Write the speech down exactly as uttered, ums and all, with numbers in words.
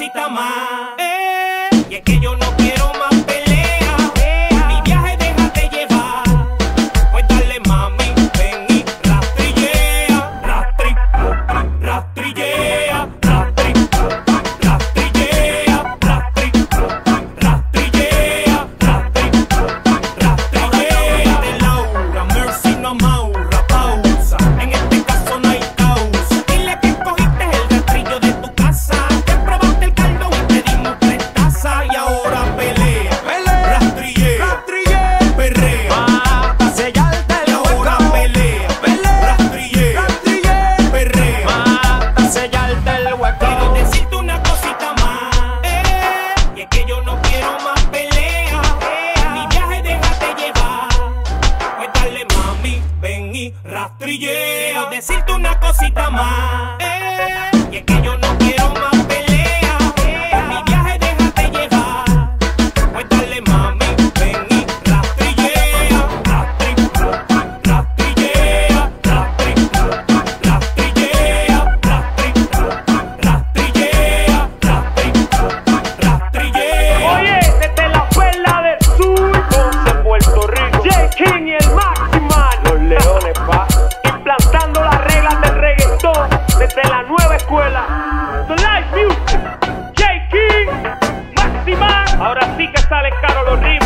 cosita más. Eh, y es que yo no quiero más pelea. Mi viaje déjate llevar. Pues dale mami, ven y rastrillea. Rastri, rastrillea, rastri, rastrillea, rastri, rastrillea, rastri, rastrillea. De Laura, Mercy no amaurra, pausa. En este caso no hay causa. Dile que cogiste el rastrillo de tu casa, que probaste el caldo y te dimos tres tazas. Y ahora pelea, pelea, rastrillea, rastrillea, perrea, Mata sellarte y el ahora hueco. pelea, Pelea, rastrillea, rastrillea, perrea. mata sellarte el hueco. Quiero decirte una cosita más, eh, y es que yo no quiero más pelea. Mi viaje déjate llevar. Pues dale mami, ven y rastrillea. Quiero decirte una cosita más, eh, y es que yo no quiero más pelea. Mi viaje déjate llevar. Pues dale mami, ven y rastrillea. Rastri, rastrillea, rastri, rastrillea, rastri, rastrillea, rastri, rastrillea. Oye, desde la perla del sur, Ponce, Puerto Rico, J. King y el Maximal, los leones, pa, implantando las reglas del reggaetón desde la nueva escuela. The Live Music, J. King, Maximal, ahora sí que salen caros los ritmos.